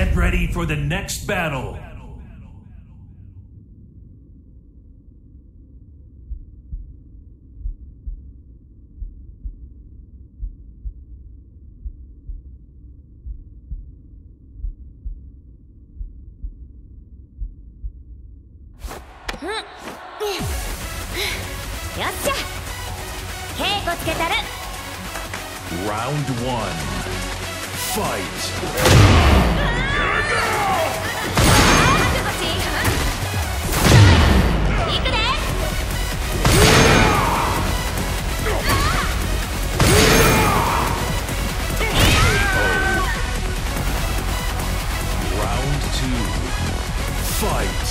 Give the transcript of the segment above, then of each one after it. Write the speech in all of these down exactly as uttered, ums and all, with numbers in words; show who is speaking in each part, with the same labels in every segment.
Speaker 1: Get ready for the next battle.
Speaker 2: Round one. Fight. Round two. Fight.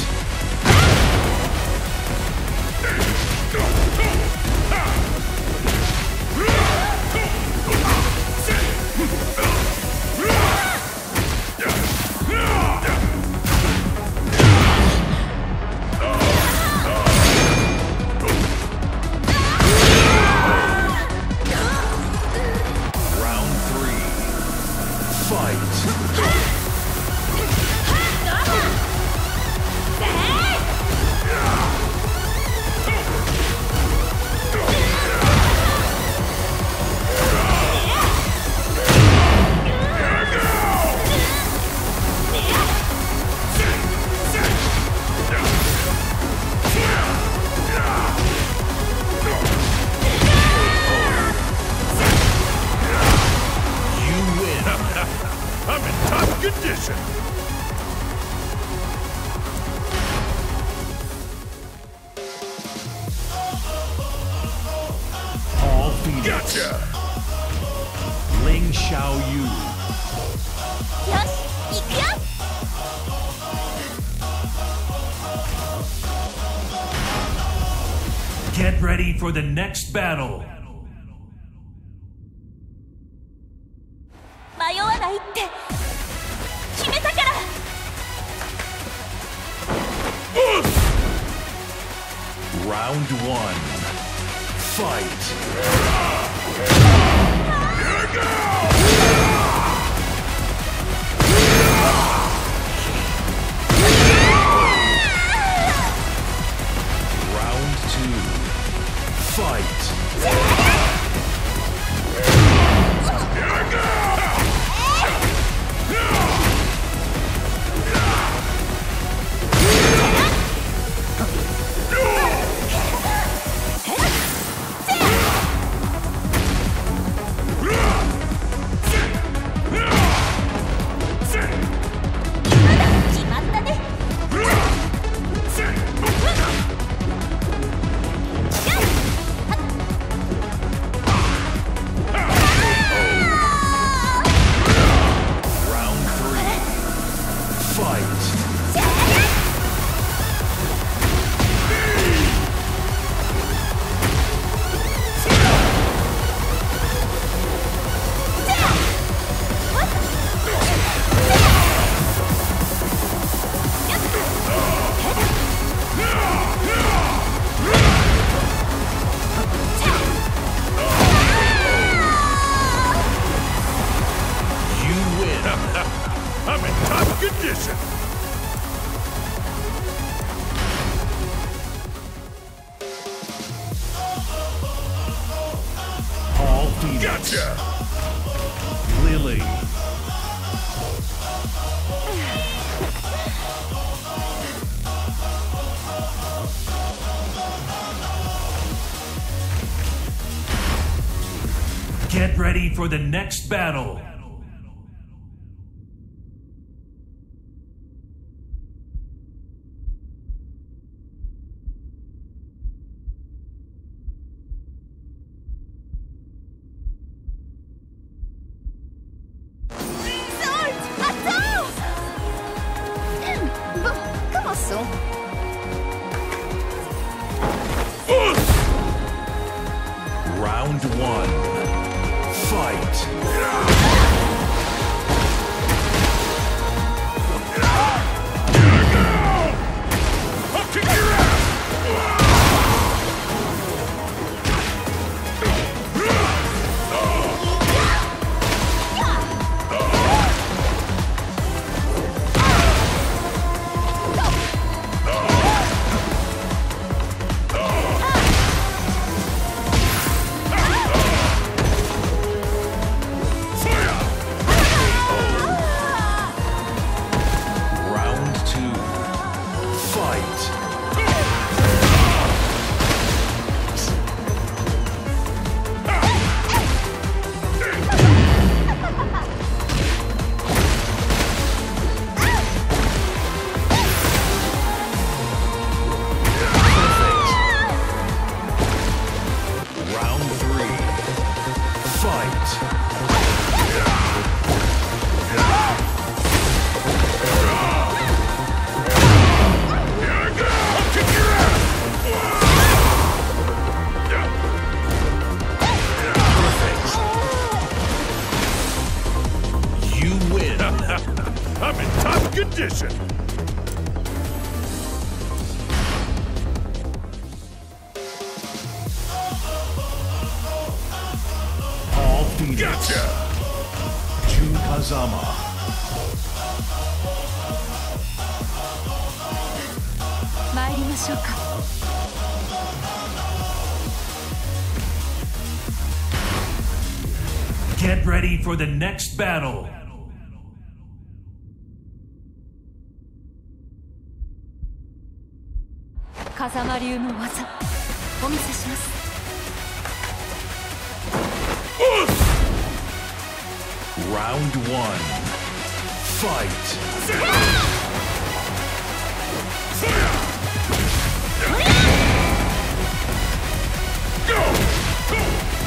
Speaker 2: Gotcha! Ling Xiaoyu.
Speaker 1: Get ready for the next battle.
Speaker 2: Round one. Fight. Round two. Fight. I'm in top condition!
Speaker 1: All Phoenix.
Speaker 2: Gotcha!
Speaker 1: Lily. Get ready for the next battle.
Speaker 2: Round one. Fight. I'll kick your ass! I'll kick your ass!
Speaker 1: Perfect. You win.
Speaker 2: I'm in top condition.
Speaker 1: Paul Phoenix.
Speaker 2: Gotcha!
Speaker 1: Jun Kazama. Get ready for the next battle.
Speaker 3: 風間流の技お見せします。
Speaker 1: Round one. Fight.
Speaker 2: Go! Go!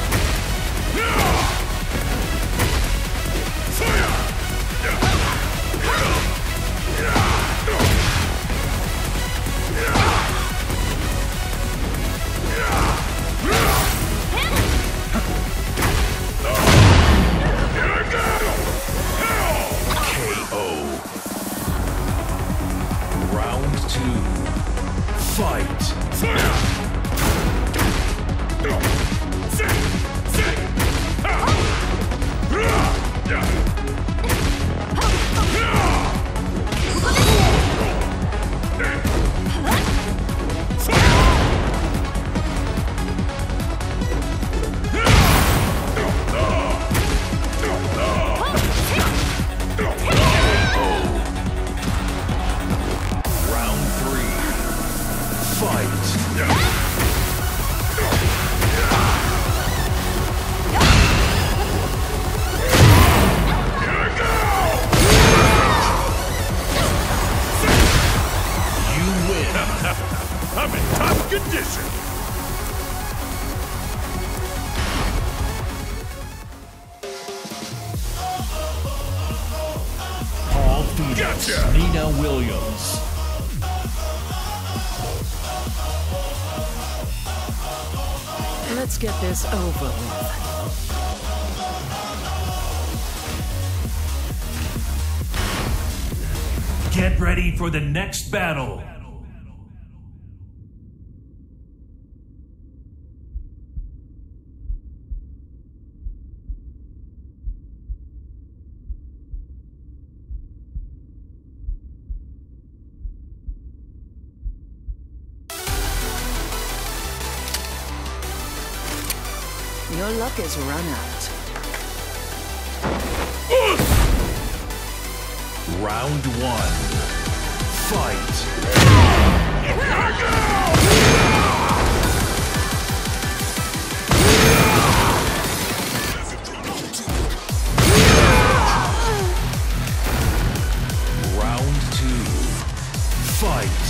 Speaker 1: Fight!
Speaker 2: I'm in top condition.
Speaker 1: Paul Phoenix.
Speaker 2: Gotcha.
Speaker 1: Nina Williams.
Speaker 3: Let's get this over with.
Speaker 1: Get ready for the next battle.
Speaker 3: Your luck has run out.
Speaker 1: Round one. Fight! Round two. Fight!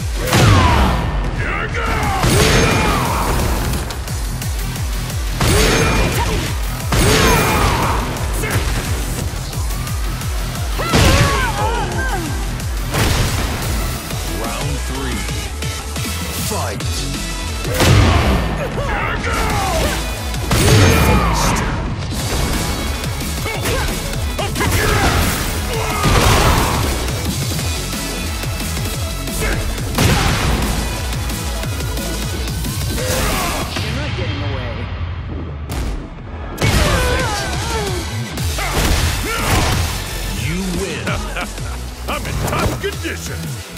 Speaker 1: Fight!
Speaker 3: You're not getting away.
Speaker 1: You win.
Speaker 2: I'm in top condition.